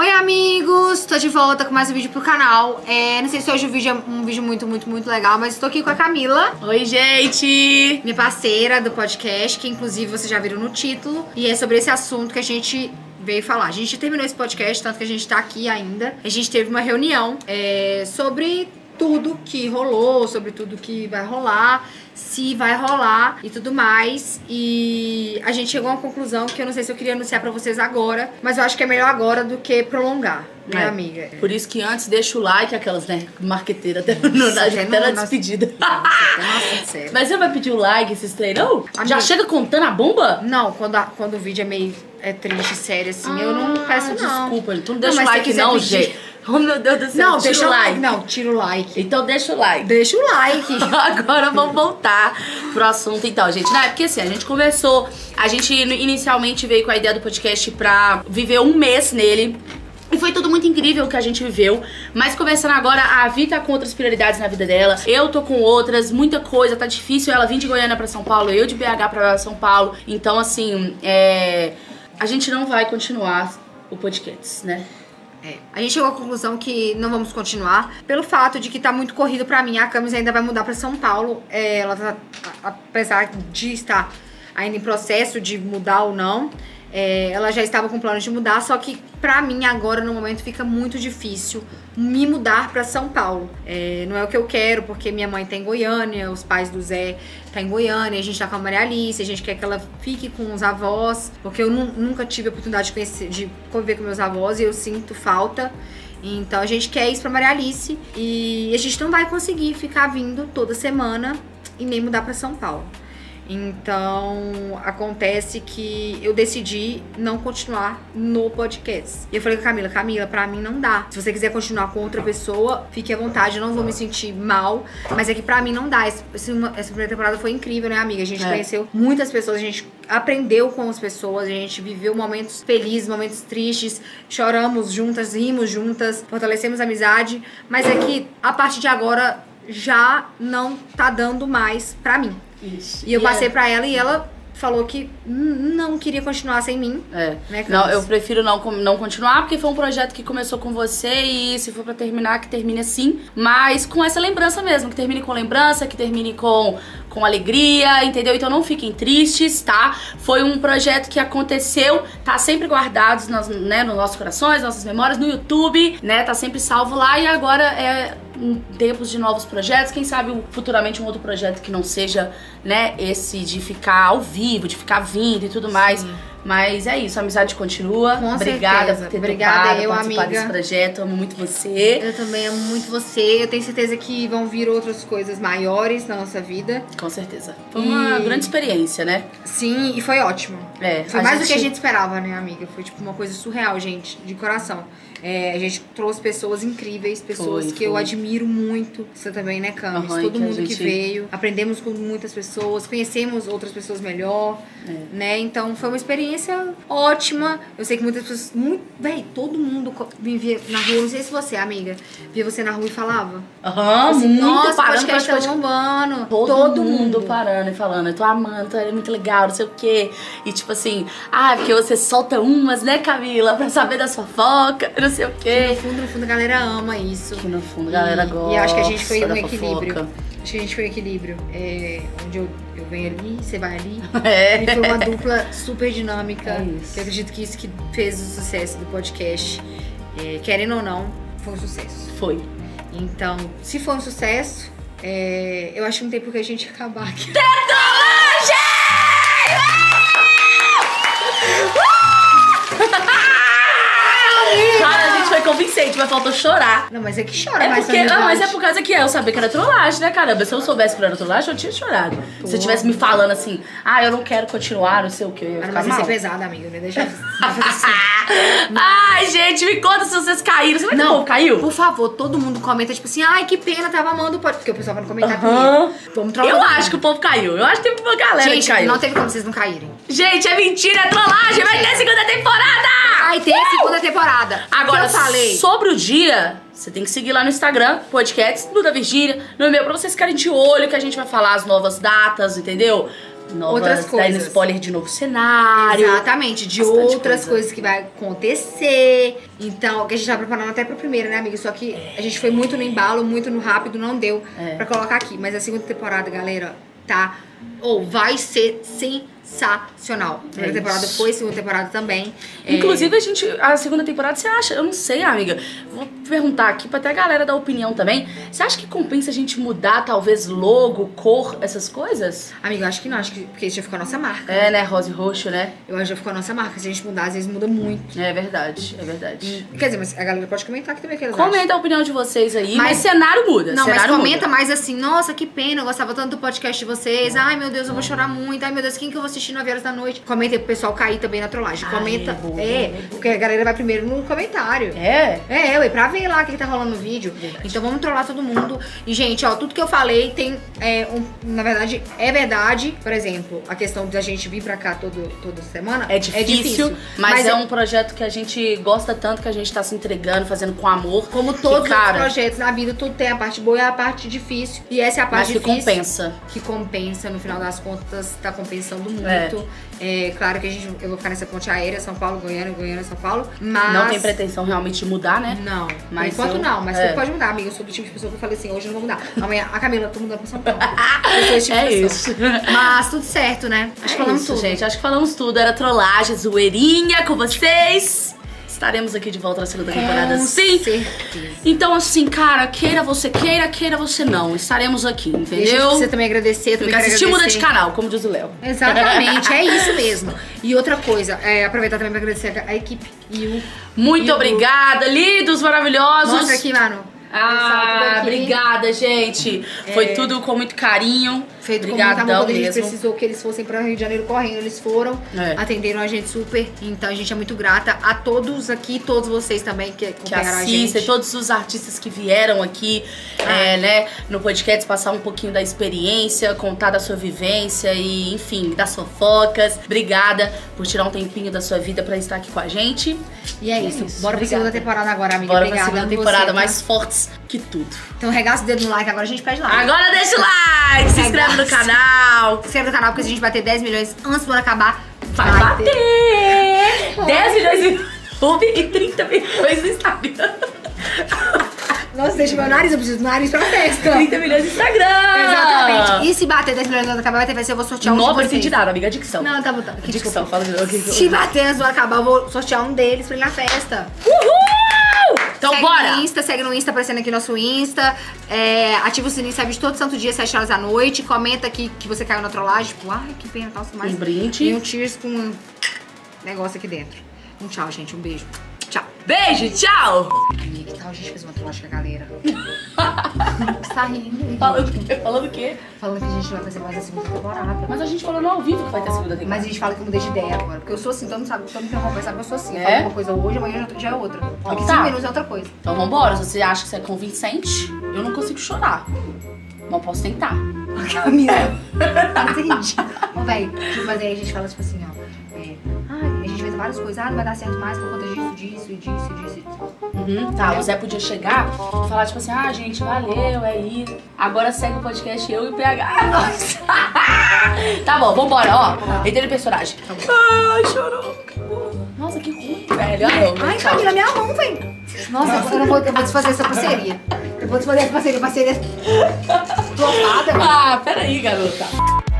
Oi amigos, tô de volta com mais um vídeo pro canal. Não sei se hoje o vídeo é um vídeo muito legal, mas estou aqui com a Camila. Oi gente! Minha parceira do podcast, que inclusive vocês já viram no título. E é sobre esse assunto que a gente veio falar. A gente terminou esse podcast, tanto que a gente tá aqui ainda. A gente teve uma reunião sobre tudo que rolou, sobre tudo que vai rolar, se vai rolar e tudo mais. E a gente chegou a uma conclusão que eu não sei se eu queria anunciar pra vocês agora, mas eu acho que é melhor agora do que prolongar, né, amiga? Por isso que antes deixa o like, aquelas, né, marqueteira até na despedida. Nossa, sério. Mas você vai pedir o like, esses treinos? Já chega contando a bomba? Não, quando o vídeo é meio triste, sério, assim, eu não peço não. Desculpa, então não deixa o like não, gente. Oh, meu Deus do céu, não, deixa o like. Não, tira o like. Então deixa o like. Deixa o like. Agora vamos voltar pro assunto então, gente. Né? Porque assim, a gente conversou, a gente inicialmente veio com a ideia do podcast pra viver um mês nele. E foi tudo muito incrível o que a gente viveu. Mas conversando agora, a Vi tá com outras prioridades na vida dela. Eu tô com outras, muita coisa, tá difícil ela vir de Goiânia pra São Paulo, eu de BH pra São Paulo. Então assim, a gente não vai continuar o podcast, né? A gente chegou à conclusão que não vamos continuar pelo fato de que tá muito corrido pra mim. A Camis ainda vai mudar pra São Paulo. Ela tá, apesar de estar ainda em processo de mudar ou não, ela já estava com planos de mudar, só que pra mim agora no momento fica muito difícil me mudar pra São Paulo. Não é o que eu quero, porque minha mãe tá em Goiânia, os pais do Zé tá em Goiânia, a gente tá com a Maria Alice, a gente quer que ela fique com os avós, porque eu nunca tive a oportunidade de conviver com meus avós e eu sinto falta. Então a gente quer isso pra Maria Alice e a gente não vai conseguir ficar vindo toda semana e nem mudar pra São Paulo. Então, acontece que eu decidi não continuar no podcast. E eu falei com a Camila, pra mim não dá. Se você quiser continuar com outra pessoa, fique à vontade, eu não vou me sentir mal. Mas é que pra mim não dá. Essa primeira temporada foi incrível, né, amiga? A gente conheceu muitas pessoas, a gente aprendeu com as pessoas, a gente viveu momentos felizes, momentos tristes, choramos juntas, rimos juntas, fortalecemos a amizade. Mas é que, a partir de agora, já não tá dando mais pra mim. Isso. E eu passei pra ela e ela falou que não queria continuar sem mim. Né, não, eu prefiro não continuar, porque foi um projeto que começou com você e se for pra terminar, que termine assim. Mas com essa lembrança mesmo, que termine com lembrança, que termine com alegria, entendeu? Então não fiquem tristes, tá? Foi um projeto que aconteceu, tá sempre guardado nos nossos corações, nossas memórias, no YouTube, né? Tá sempre salvo lá e agora em tempos de novos projetos, quem sabe futuramente um outro projeto que não seja, né, esse de ficar ao vivo, de ficar vindo e tudo mais. Mas é isso, a amizade continua. Com Obrigada certeza. por ter Obrigada, topado participar desse projeto. Amo muito você. Eu também amo muito você. Eu tenho certeza que vão vir outras coisas maiores na nossa vida. Com certeza. Foi uma grande experiência, né? Sim, e foi ótimo. Foi mais do que a gente esperava, né, amiga? Foi tipo uma coisa surreal, gente, de coração. A gente trouxe pessoas incríveis, pessoas que eu admiro muito. Você também, né, Camis? Todo mundo que veio. Aprendemos com muitas pessoas, conhecemos outras pessoas melhor, né? Então foi uma experiência ótima. Eu sei que muitas pessoas... todo mundo me via na rua. Não sei se você, amiga, via você na rua e falava. Assim, muito nossa, parando, podcast tá bombando. Todo mundo parando e falando, eu tô amando, é muito legal, não sei o quê. E tipo assim, porque você solta umas, né, Camila, pra saber das fofocas, não sei o quê. Que no fundo a galera ama isso. Que no fundo a galera gosta. E eu acho que a gente foi um equilíbrio. Acho que a gente foi um equilíbrio. Onde eu venho ali, você vai ali. E foi uma dupla super dinâmica. Eu acredito que isso que fez o sucesso do podcast. Querendo ou não, foi um sucesso. Foi. Então, se for um sucesso, eu acho que não tem por que a gente acabar aqui. Cara, a gente foi convincente, mas faltou chorar. Não, mas é que chora mais. Mas é por causa que eu sabia que era trollagem, né, caramba? Se eu soubesse que era trollagem, eu tinha chorado. Se você tivesse me falando assim, eu não quero continuar, não sei o que, eu ia ficar mal. Mas ia ser pesada, amiga, né? Deixa assim. Ai, gente, me conta se vocês caíram. Será que o povo caiu? Por favor, todo mundo comenta, tipo assim, ai, que pena, tava amando o podcast. Porque o pessoal vai comentar comigo. Vamos trollar. Eu acho que o povo caiu. Eu acho que teve uma galera que caiu. Gente, não teve como vocês não caírem. Gente, é mentira, é trollagem. Vai ter segunda temporada! Vai ter segunda temporada. Agora, sobre o dia, você tem que seguir lá no Instagram, podcasts, no da Virgínia, no meu, pra vocês ficarem de olho que a gente vai falar as novas datas, entendeu? outras coisas. Dando spoiler de novo cenário. Exatamente, de outras coisas que vai acontecer. Então, que a gente tá preparando até pra primeira, né, amiga? Só que a gente foi muito no embalo, muito no rápido, não deu pra colocar aqui. Mas a segunda temporada, galera, tá... vai ser sensacional. A primeira temporada foi, a segunda temporada também. Inclusive, a segunda temporada, você acha? Eu não sei, amiga. Vou perguntar aqui pra até a galera dar opinião também. Você acha que compensa a gente mudar, talvez, logo, cor, essas coisas? Amiga, eu acho que não. Acho que porque isso já ficou a nossa marca. É, né? Rosa e roxo, né? Eu acho que já ficou a nossa marca. Se a gente mudar, às vezes muda muito. É verdade, é verdade. Quer dizer, mas a galera pode comentar aqui também. Que comenta a opinião de vocês aí. Mas cenário muda. Não, cenário mas comenta muda. mais assim, nossa, que pena, eu gostava tanto do podcast de vocês. Ai, meu Deus, eu vou chorar muito. Ai, meu Deus, quem que eu vou assistir 9 horas da noite? Comenta aí pro pessoal cair também na trollagem. Comenta. Porque a galera vai primeiro no comentário. Ué, pra ver lá o que tá rolando no vídeo. Verdade. Então vamos trollar todo mundo. E, gente, ó, tudo que eu falei tem. Na verdade, é verdade. Por exemplo, a questão da gente vir pra cá toda semana. É difícil. Mas é um projeto que a gente gosta tanto, que a gente tá se entregando, fazendo com amor. Como todos os projetos na vida, tudo tem a parte boa e a parte difícil. E essa é a parte difícil. Mas que compensa. Que compensa, no final das contas, tá compensando muito. Claro que eu vou ficar nessa ponte aérea, São Paulo, Goiânia, São Paulo. Mas. Não tem pretensão realmente de mudar, né? Não. Mas por enquanto não, mas tudo pode mudar, amiga. Eu sou do tipo de pessoa que eu falei assim, hoje eu não vou mudar. Amanhã, a Camila, eu tô mudando pra São Paulo. Eu sou esse tipo de pessoa. Isso. Mas tudo certo, né? Acho que falamos tudo. Gente, acho que falamos tudo. Era trollagem, zoeirinha com vocês. Estaremos aqui de volta na segunda temporada, sim. Certeza. Então, assim, cara, queira você não. Estaremos aqui, entendeu? Deixa eu você também agradecer. Porque assistir muda de canal, como diz o Léo. Exatamente, é isso mesmo. E outra coisa, aproveitar também pra agradecer a equipe. Muito obrigada, lindos, maravilhosos. Mostra aqui, mano. Obrigada, gente. Foi tudo com muito carinho. Feito com muito amor, quando a gente precisou que eles fossem para Rio de Janeiro correndo, eles foram, atenderam a gente super. Então a gente é muito grata a todos aqui, todos vocês também que acompanharam a gente. Todos os artistas que vieram aqui, né, no podcast, passar um pouquinho da experiência, contar da sua vivência e, enfim, das fofocas. Obrigada por tirar um tempinho da sua vida pra estar aqui com a gente. E é isso. Bora pra segunda temporada agora, amiga. Bora pra segunda temporada, mais fortes que tudo. Então regaça o dedo no like, agora a gente pede like. Agora deixa o like, se inscreve no canal. Se inscreve no canal, porque se a gente bater 10 milhões antes do ano acabar, vai bater 10 milhões no YouTube e 30 milhões no Instagram. Nossa, deixa meu nariz, eu preciso do nariz pra festa. 30 milhões no Instagram. Exatamente. E se bater 10 milhões no ano acabar, vai ser eu vou sortear um de vocês. Não entendi nada, amiga, dicção. Não, tá bom. Dicção, fala de novo. Se bater antes do ano acabar, eu vou sortear um deles pra ir na festa. Uhul! Então bora! Segue no Insta, aparecendo aqui nosso Insta. Ativa o sininho, sabe, de todo santo dia, 7 horas da noite. Comenta aqui que você caiu na trollagem. Tipo, ai, que pena, tal, mais. Um brinde. E um cheers com um negócio aqui dentro. Um tchau, gente. Um beijo. Tchau. Beijo, tchau! Amiga, que tal a gente fazer uma trollagem com a galera? Você tá rindo? Falando o quê? Falando que a gente vai fazer mais a segunda temporada. Mas a gente falou no ao vivo que vai ter a segunda temporada. Mas a gente fala que eu mudei de ideia agora. Porque eu sou assim, todo mundo sabe, todo mundo tem uma conversa, eu sou assim. Eu É? falo uma coisa hoje, amanhã já é outra. Daqui 5 minutos é outra coisa. Então vambora, se você acha que você é convincente, eu não consigo chorar. Mas posso tentar. Camila, entendi. Ô, véi, mas aí a gente fala tipo assim, ó. A gente fez várias coisas, não vai dar certo mais por conta disso. Tá, o Zé podia chegar e falar tipo assim, gente, valeu, é isso. Agora segue o podcast eu e o PH. Nossa. Tá bom, vambora, ó. Entrei no personagem. Ai, chorou. Nossa, que ruim, velho. Ai, Camila, minha mão, velho. Nossa, eu vou desfazer essa parceria. Eu vou desfazer essa parceria flopada. Peraí, garota.